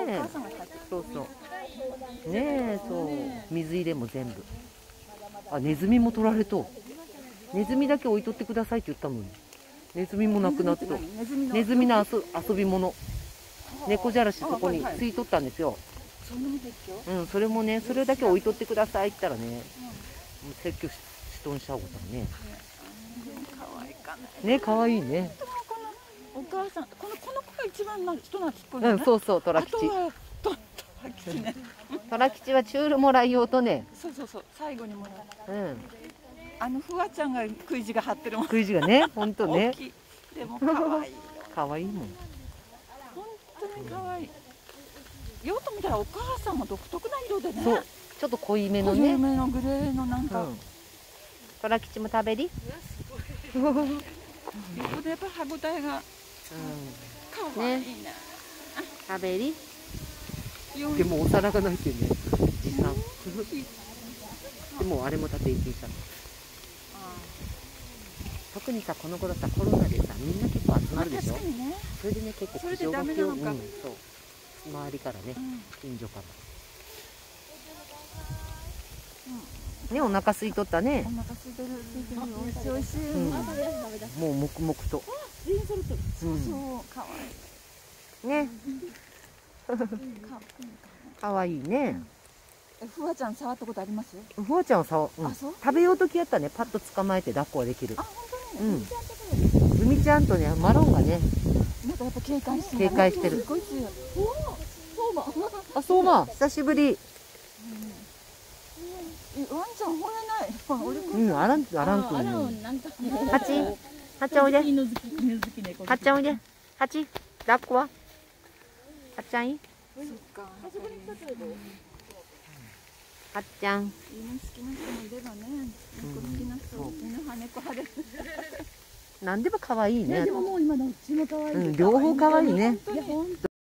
え、そうそう。ねえ、そう。水入れも全部。あ、ネズミも取られと。ネズミだけ置いとってくださいって言ったのに。ネズミもなくなった。ネズミの遊び物。猫じゃらしそこについとったんですよ。うん、それもね、それだけ置いとってくださいって言ったらね、撤去しとんしゃおうたね。ね、可愛いね。 お母さん、この子が一番人懐っこいうん、そうそう、トラ吉。トラ吉はチュールもらいようとね。 そうそうそう、最後にもらう。 うん。 フワちゃんが食い地が張ってるもん。 食い地がね、本当ね。 でも可愛い。 可愛いもん。 本当に可愛い。よく見たらお母さんも独特な色でね。 そう、ちょっと濃いめのね。 濃いめのグレーのなんか。 トラ吉も食べり。 横でやっぱ歯ごたえが。可愛いな。 食べり。でもお皿がないけどね。持参。でもあれも立て行けちゃった。特にさ、この頃さ、コロナでさ、みんな結構集まるでしょ。それでね、結構苦情が来よう。そう。周りからね、近所から。ね、お腹空いとったね。 お腹空いてる。美味しい美味しい。 もう黙々と。 そうそう、可愛い。 ね。可愛いね。 フワちゃん触ったことあります？ フワちゃんは食べようときやったらね、パッと捕まえて抱っこはできる。 あ、本当に。 海ちゃんとね、マロンがね。 なんかやっぱ警戒してる。 警戒してる。 すごい強い。 あ、そうま、久しぶり。 ワンちゃん吠えない。 うん、あらんくん。ハチ、ハチおいで。ハチおいで。ハチ、抱っこは。ハチちゃんいい。ハチちゃん。 犬好きな人もいればね。猫好きな人。犬派、猫派で。 なんでも可愛いね。 でももう今どっちも可愛い。 両方可愛いね。